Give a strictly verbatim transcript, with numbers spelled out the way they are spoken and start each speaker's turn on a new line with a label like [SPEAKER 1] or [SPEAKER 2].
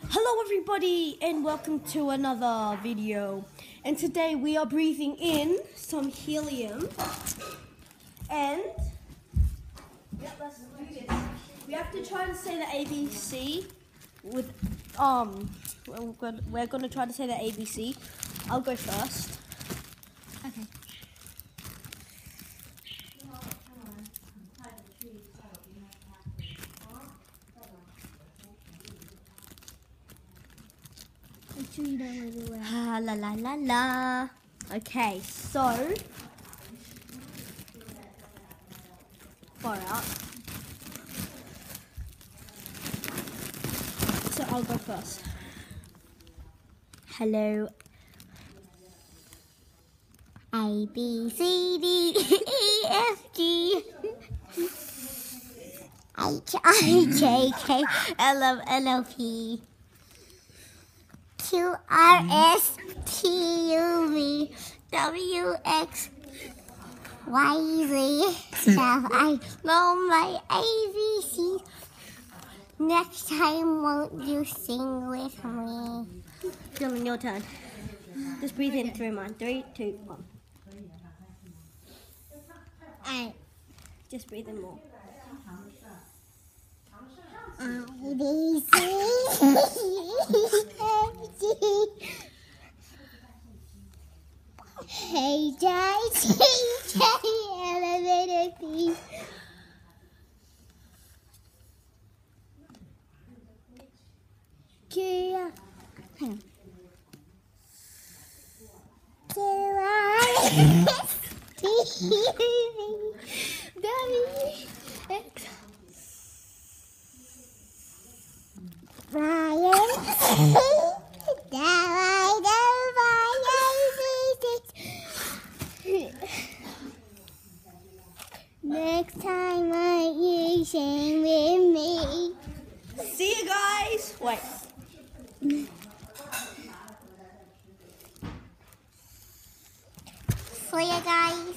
[SPEAKER 1] Hello everybody and welcome to another video, and today we are breathing in some helium and yeah, let's do this. We have to try to say the A B C with um we're gonna, we're gonna try to say the A B C. I'll go first.
[SPEAKER 2] Okay. Make sure you don't move away.
[SPEAKER 1] Ah, la la la la. Okay, so far out. So I'll go first. Hello.
[SPEAKER 2] A B C D E F G H I J K L M N O P Q R S T U V W X Y Z. Shall I know my A B C? Next time, won't you sing with me?
[SPEAKER 1] Dylan, your turn. Just breathe in through mine. Three, two, one.
[SPEAKER 2] I
[SPEAKER 1] Just breathe in more.
[SPEAKER 2] A B C F G H I J K L M N O P Q R S T U V W X Brian, now I know my A B C. Next time I you sing with me.
[SPEAKER 1] See you guys. Wait.
[SPEAKER 2] See you guys.